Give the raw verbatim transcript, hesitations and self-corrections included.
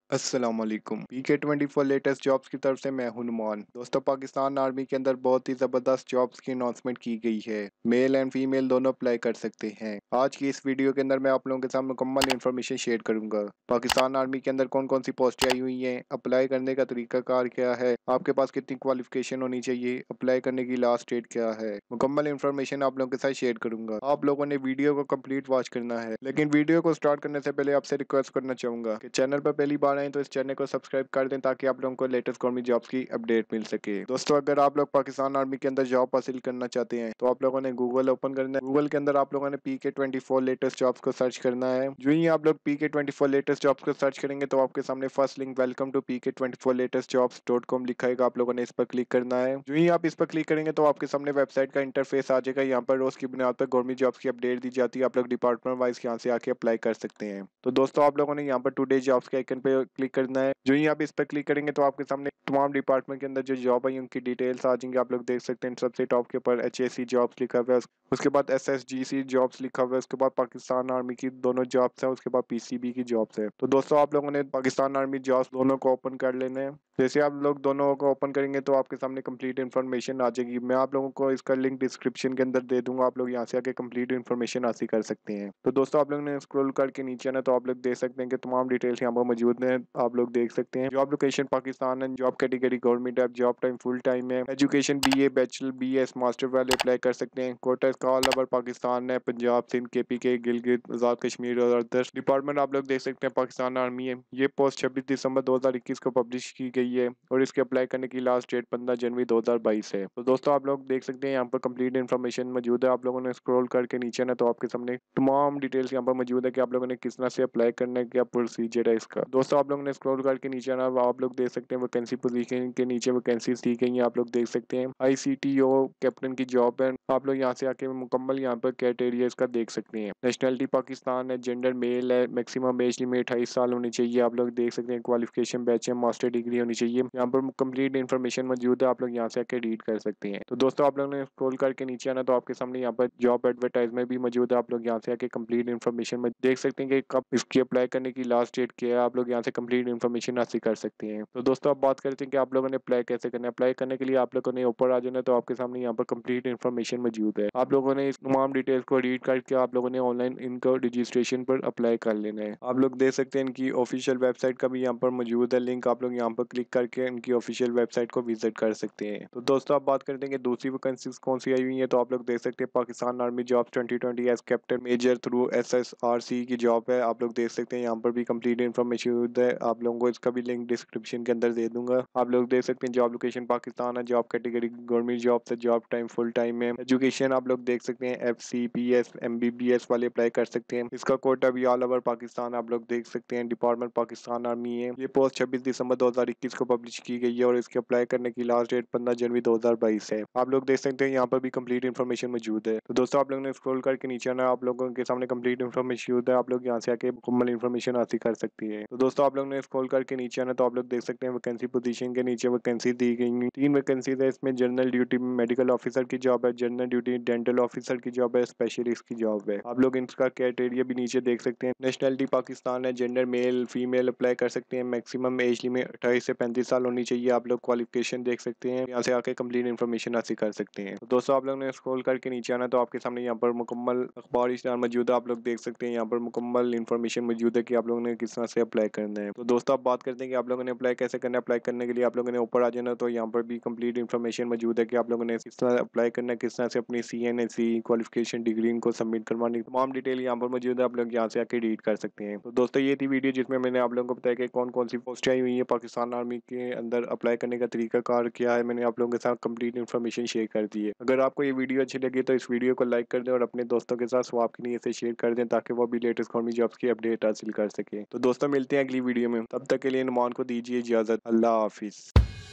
अस्सलाम वालेकुम। P K twenty four latest jobs की तरफ से मैं हूं नुमान। दोस्तों, पाकिस्तान आर्मी के अंदर बहुत ही ज़बरदस्त जॉब्स की अनाउंसमेंट की गई है। मेल एंड फीमेल दोनों अप्लाई कर सकते हैं। आज की इस वीडियो के अंदर मैं आप लोगों के साथ मुकम्मल इन्फॉर्मेशन शेयर करूंगा। पाकिस्तान आर्मी के अंदर कौन कौन सी पोस्टें आई हुई हैं, अप्लाई करने का तरीकाकार क्या है, आपके पास कितनी क्वालिफिकेशन होनी चाहिए, अप्लाई करने की लास्ट डेट क्या है, मुकम्मल इन्फॉर्मेशन आप लोगों के साथ शेयर करूंगा। आप लोगों ने वीडियो को कंप्लीट वॉच करना है, लेकिन वीडियो को स्टार्ट करने से पहले आपसे रिक्वेस्ट करना चाहूंगा कि चैनल पर पहली बार आए तो इस चैनल को सब्सक्राइब कर दें ताकि आप लोगों को लेटेस्ट गवर्नमेंट जॉब्स की अपडेट मिल सके। दोस्तों, अगर आप लोग पाकिस्तान आर्मी के अंदर जॉब हासिल करना चाहते हैं तो आप लोगों ने गूगल ओपन करना है। गूगल के अंदर आप लोगों ने P K twenty four latest jobs को सर्च करना है। जो ही आप लोग P K twenty four latest jobs को सर्च करेंगे तो आपके सामने first link welcome to P K twenty four latest jobs dot com लिखाएगा। आप लोगों ने इस पर क्लिक करना है। जो ही आप इस पर क्लिक करेंगे तो आपके सामने वेबसाइट का इंटरफेस आ जाएगा। यहाँ पर रोज की बुनियाद पर गवर्नमेंट जॉब्स की अपडेट दी जाती है। आप लोग डिपार्टमेंट वाइज यहाँ से आके अप्लाई कर सकते हैं। तो दोस्तों, आप लोगों ने यहाँ पर टुडे जॉब्स के आइकन पे क्लिक करना है। जो ही आप इस पर क्लिक करेंगे तो आपके सामने तमाम डिपार्टमेंट के अंदर जो जॉब है उनकी डिटेल्स आ जाएंगी। आप लोग देख सकते हैं सबसे टॉप के ऊपर एच एस सी जॉब्स लिखा हुआ है, उसके बाद S S G C jobs लिखा हुआ है, उसके बाद पाकिस्तान आर्मी की दोनों जॉब्स हैं, उसके बाद पी सी बी की जॉब्स है। तो दोस्तों, आप लोगों ने पाकिस्तान आर्मी जॉब्स दोनों को ओपन कर लेना है। जैसे आप लोग दोनों को ओपन करेंगे तो आपके सामने कंप्लीट इन्फॉर्मेशन आ जाएगी। मैं आप लोगों को इसका लिंक डिस्क्रिप्शन के अंदर दे दूंगा। आप लोग यहाँ से आके कंप्लीट इन्फॉर्मेशन हासिल कर सकते हैं। तो दोस्तों, आप लोग ने स्क्रॉल करके नीचे आना तो आप लोग देख सकते हैं कि तमाम डिटेल्स यहाँ पर मौजूद हैं। आप लोग देख सकते हैं जॉब लोकेशन पाकिस्तान है, जॉब कैटेगरी गवर्नमेंट है, जॉब टाइम फुल टाइम है, education B A bachelor B S master वाले अप्लाई कर सकते हैं। कोटा का ऑल ओवर पाकिस्तान है, पंजाब सिंध के पी के गिलगित आजाद कश्मीर और अदर्स डिपार्टमेंट आप लोग देख सकते हैं पाकिस्तान आर्मी है। ये पोस्ट छब्बीस दिसंबर दो हजार इक्कीस को पब्लिश की गई है और इसके अप्लाई करने की लास्ट डेट पंद्रह जनवरी दो हजार बाईस है। तो दोस्तों, आप लोग देख सकते हैं यहाँ पर कंप्लीट इन्फॉर्मेशन मौजूद है। आप लोगों ने स्क्रॉल करके नीचे ना तो आपके सामने तमाम डिटेल्स यहाँ पर मौजूद है कि आप लोगों ने किस तरह से अप्लाई करना है, क्या प्रोसीजर है इसका। दोस्तों, आप लोगों ने स्क्रॉल करके नीचे आना, आप लोग देख सकते हैं वैकेंसी पोजीशन के नीचे वैकेंसी दी गई है। आप लोग देख सकते हैं I C T O captain की जॉब है। आप लोग यहाँ से आके मुकम्मल यहाँ पर कैटेरिया इसका देख सकते हैं। नेशनलिटी पाकिस्तान है, जेंडर मेल है, मैक्सिमम एज लिमिट अट्ठाईस साल होनी चाहिए। आप लोग देख सकते हैं क्वालिफिकेशन बैच है, मास्टर डिग्री होनी चाहिए। यहाँ पर कंप्लीट इन्फॉर्मेशन मौजूद है। आप लोग यहाँ से आके रीड कर सकते हैं। तो दोस्तों, आप लोग ने स्क्रॉल करके नीचे आना तो आपके सामने यहाँ पर जॉब एडवर्टाइजमेंट भी मौजूद है। आप लोग यहाँ से आके कंप्लीट इन्फॉर्मेशन में देख सकते हैं कि कब इसकी अप्लाई करने की लास्ट डेट क्या है। आप लोग यहाँ से कंप्लीट इन्फॉर्मेशन हासिल कर सकते हैं। तो दोस्तों, अब बात करते हैं कि आप लोगों ने अप्लाई कैसे करना है। अप्लाई करने के लिए आप लोगों ने ऊपर आ जाना तो आपके सामने यहाँ पर कंप्लीट इन्फॉर्मेशन मौजूद है। आप लोगों ने इस तमाम डिटेल्स को रीड करके आप लोगों ने ऑनलाइन इनको रजिस्ट्रेशन पर अप्लाई कर लेना है। आप लोग देख सकते हैं इनकी ऑफिशियल वेबसाइट का भी यहाँ पर मौजूद है लिंक। आप लोग यहाँ पर क्लिक करके इनकी ऑफिशियल वेबसाइट को विजिट कर सकते हैं। तो दोस्तों, आप बात करते हैं कि दूसरी वैकेंसीज कौन सी आई हुई है। तो आप लोग देख सकते हैं Pakistan army job twenty twenty age captain major through S S R C की जॉब है। आप लोग देख सकते हैं यहाँ पर भी कंप्लीट इन्फॉर्मेशन है। आप लोगों को इसका भी लिंक डिस्क्रिप्शन के अंदर दे दूंगा। आप लोग देख सकते हैं जॉब लोकेशन पाकिस्तान है, जॉब कैटेगरी गवर्नमेंट जॉब से, जॉब टाइम फुल टाइम है। एजुकेशन आप लोग देख सकते हैं F C P S M B B S वाले अप्लाई कर सकते हैं। इसका कोटा भी ऑल ओवर पाकिस्तान आप लोग देख सकते हैं। डिपार्टमेंट पाकिस्तान आर्मी है। ये पोस्ट छब्बीस दिसंबर दो हजार इक्कीस को पब्लिश की गई है और इसके अप्लाई करने की लास्ट डेट पंद्रह जनवरी दो हजार बाईस है। आप लोग देख सकते हैं यहाँ पर भी कंप्लीट इन्फॉर्मेशन मौजूद है। तो दोस्तों, आप लोगों ने स्क्रॉल करके नीचे आना, आप लोगों के सामने कंप्लीट इन्फॉर्मेशन मौजूद है। आप लोग यहाँ से आके मुकम्मल इन्फॉर्मेशन हासिल कर सकती है। तो दोस्तों, आप लोग ने स्क्रॉल करके नीचे आना तो आप लोग देख सकते हैं वैकेंसी पोजीशन के नीचे वैकेंसी दी गई। तीन वैकेंसी है इसमें। जनरल ड्यूटी मेडिकल ऑफिसर की जॉब है, जनरल ड्यूटी डेंटल ऑफिसर की जॉब है, स्पेशलिस्ट की जॉब है। आप लोग इनका क्राइटेरिया भी नीचे देख सकते हैं। नेशनलिटी पाकिस्तान है, जेंडर मेल फीमेल अप्लाई कर सकते हैं। मैक्सिमम एज लिमिट अट्ठाईस से पैंतीस साल होनी चाहिए। आप लोग क्वालिफिकेशन देख सकते हैं, यहाँ से आके कंप्लीट इन्फॉर्मेशन हासिल कर सकते हैं। तो दोस्तों, आप लोग ने स्क्रॉल करके नीचे आना तो आपके सामने यहाँ पर मुकम्मल अखबार इश्तेहार मौजूद है। आप लोग देख सकते हैं यहाँ पर मुकम्मल इन्फॉर्मेशन मौजूद है कि आप लोगों ने किस तरह से अप्लाई करना है। तो दोस्तों, आप बात करते हैं कि आप लोगों ने अप्लाई कैसे करना है। अप्लाई करने के लिए आप लोगों ने ऊपर आ जाना तो यहाँ पर भी कंप्लीट इन्फॉर्मेशन मौजूद है कि आप लोगों ने किस तरह अप्लाई करना है, किस तरह से अपनी C N S C qualification degree इनको सबमिट करवानी, तमाम डिटेल यहाँ पर मौजूद है। आप लोग यहाँ से आके रीड कर सकते हैं। तो दोस्तों, ये थी वीडियो जिसमें मैंने आप लोगों को बताया कि कौन कौन सी पोस्ट आई हुई है पाकिस्तान आर्मी के अंदर, अप्लाई करने का तरीका कार क्या है। मैंने आप लोगों के साथ कंप्लीट इन्फॉर्मेशन शेयर कर दी है। अगर आपको ये वीडियो अच्छी लगी तो इस वीडियो को लाइक कर दें और अपने दोस्तों के साथ स्वाब की नीयत से शेयर कर दें ताकि वो भी लेटेस्ट गवर्नमेंट जॉब्स की अपडेट हासिल कर सके। तो दोस्तों, मिलते हैं अगली वीडियो में। तब तक के लिए नुमान को दीजिए इजाजत। अल्लाह हाफिज।